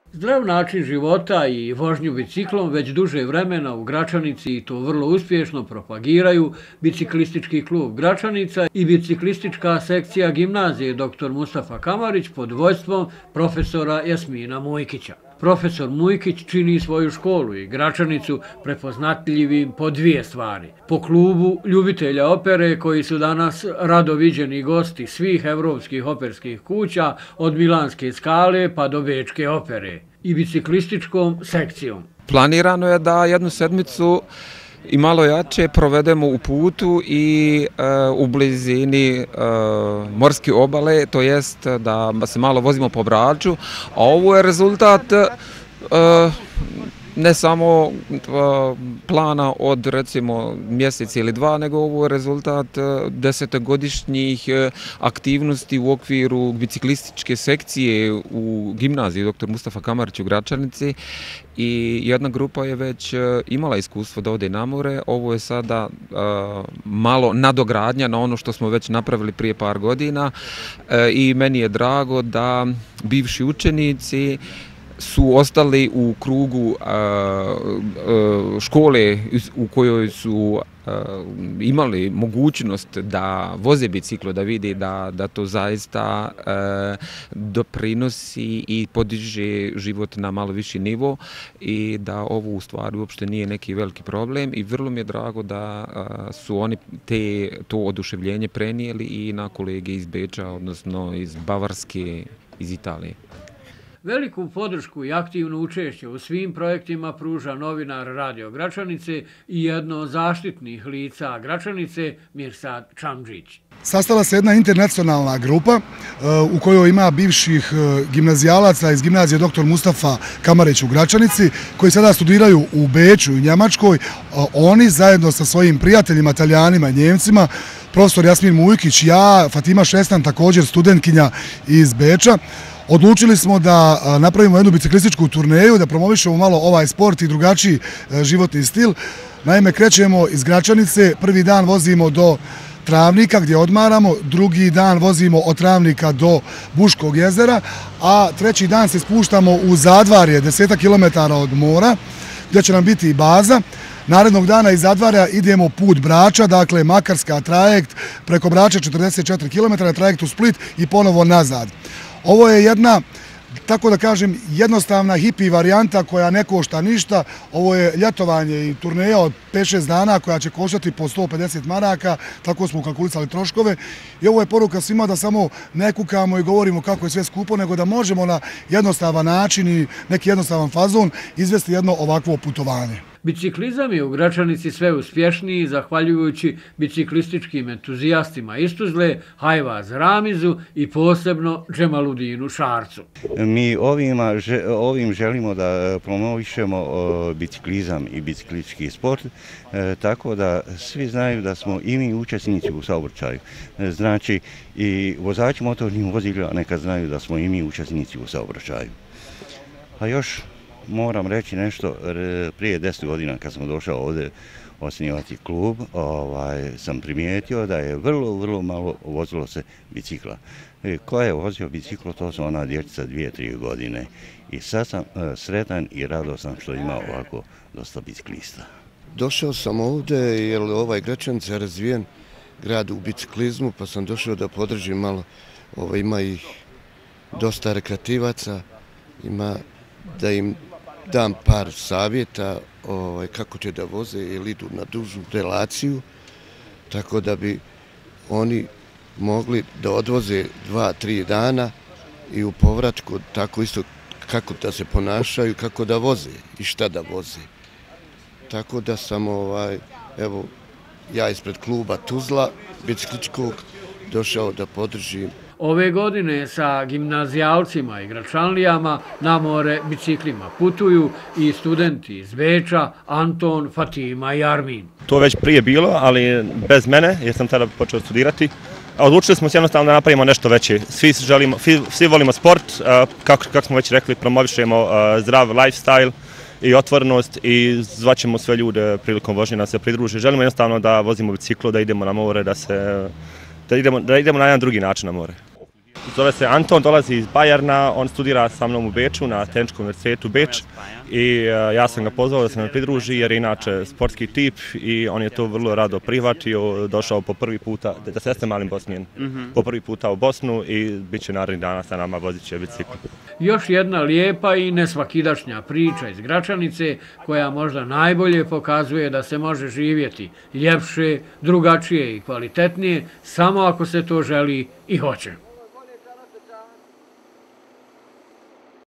Zdrav način života i vožnju biciklom već duže vremena u Gračanici i to vrlo uspješno propagiraju biciklistički klub Gračanica i biciklistička sekcija gimnazije dr. Mustafa Kamarić pod vođstvom profesora Jasmina Mujkića. Profesor Mujkić čini svoju školu i Gračanicu prepoznatljivim po dvije stvari. Po klubu ljubitelja opere koji su danas rado viđeni gosti svih evropskih operskih kuća od Milanske Skale pa do Bečke opere i biciklističkom sekcijom. Planirano je da jednu sedmicu i malo jače provedemo u putu i u blizini morske obale, to jest da se malo vozimo po Braču, a ovo je rezultat ne samo plana od recimo mjesec ili dva, nego ovo je rezultat desetogodišnjih aktivnosti u okviru biciklističke sekcije u gimnaziji dr. Mustafa Kamarić u Gračanici i jedna grupa je već imala iskustvo da ode na more. Ovo je sada malo nadogradnja na ono što smo već napravili prije par godina i meni je drago da bivši učenici su ostali u krugu škole u kojoj su imali mogućnost da voze biciklo, da vidi da to zaista doprinosi i podiže život na malo viši nivo i da ovo u stvari uopšte nije neki veliki problem i vrlo mi je drago da su oni to oduševljenje prenijeli i na kolege iz Beča, odnosno iz Bavarske, iz Italije. Veliku podršku i aktivno učešće u svim projektima pruža novinar Radio Gračanice i jedno od zaštitnih lica Gračanice, Mirsad Čamdžić. Sastala se jedna internacionalna grupa u kojoj ima bivših gimnazijalaca iz gimnazije dr. Mustafa Kamarić u Gračanici koji sada studiraju u Beču i Njemačkoj. Oni zajedno sa svojim prijateljima, Italijanima i Njemcima, profesor Jasmin Mujkić, ja, Fatima Šestan, također studentkinja iz Beča, odlučili smo da napravimo jednu biciklističku turneju, da promovišemo malo ovaj sport i drugačiji životni stil. Naime, krećemo iz Gračanice, prvi dan vozimo do Travnika gdje odmaramo, drugi dan vozimo od Travnika do Buškog jezera, a treći dan se spuštamo u Zadvarje, 10 km od mora, gdje će nam biti i baza. Narednog dana iz Zadvarja idemo put Brača, dakle Makarska trajekt, preko Brača 44 km, trajekt u Split i ponovo nazad. Ovo je jedna, tako da kažem, jednostavna hipi varijanta koja ne košta ništa. Ovo je ljetovanje i turneja od 5-6 dana koja će koštati po 150 maraka, tako smo ukalkulisali troškove. I ovo je poruka svima da samo ne kukamo i govorimo kako je sve skupo, nego da možemo na jednostavan način i neki jednostavan fazon izvesti jedno ovakvo putovanje. Biciklizam je u Gračanici sve uspješniji zahvaljujući biciklističkim entuzijastima iz Tuzle, Hajvaz Ramizu i posebno Džemaludinu Šarcu. Mi ovim želimo da promovišemo biciklizam i biciklistički sport, tako da svi znaju da smo i mi učesnici u saobraćaju. Znači i vozači motornih vozila neka znaju da smo i mi učesnici u saobraćaju. A još moram reći nešto, prije 10 godina kad sam došao ovdje osnivati klub, sam primijetio da je vrlo malo vozilo se bicikla. Ko je vozio biciklo, to su ona dječica 2-3 godine. I sad sam sretan i radostan što ima ovako dosta biciklista. Došao sam ovdje jer ovaj Gračanica je razvijen grad u biciklizmu, pa sam došao da podržim malo. Ima ih dosta rekreativaca, ima da im dam par savjeta kako će da voze ili idu na dužu relaciju, tako da bi oni mogli da odvoze 2-3 dana i u povratku tako isto kako da se ponašaju, kako da voze i šta da voze. Tako da sam evo ja ispred kluba Tuzla biciklističkog došao da podržim. Ove godine sa gimnazijalcima i gračanlijama na more biciklima putuju i studenti iz Beča, Anton, Fatima i Armin. To već prije bilo, ali bez mene, jer sam tada počeo studirati. Odlučili smo se jednostavno da napravimo nešto veće. Svi volimo sport, kako smo već rekli, promovišemo zdrav lifestyle i otvorenost i zvaćemo sve ljude prilikom vožnje da se pridruže. Želimo jednostavno da vozimo biciklo, da idemo na more, da idemo na jedan drugi način na more. zove se Anton, dolazi iz Bajerna, on studira sa mnom u Beču na Tehničkom univerzitetu Beč i ja sam ga pozvao da se me pridruži jer je inače sportski tip i on je to vrlo rado prihvatio, došao po prvi puta, da se malim Bosnijan, po prvi puta u Bosnu i bit će narednih dana sa nama, vozit će bicikl. Još jedna lijepa i nesvakidašnja priča iz Gračanice koja možda najbolje pokazuje da se može živjeti ljepše, drugačije i kvalitetnije samo ako se to želi i hoće.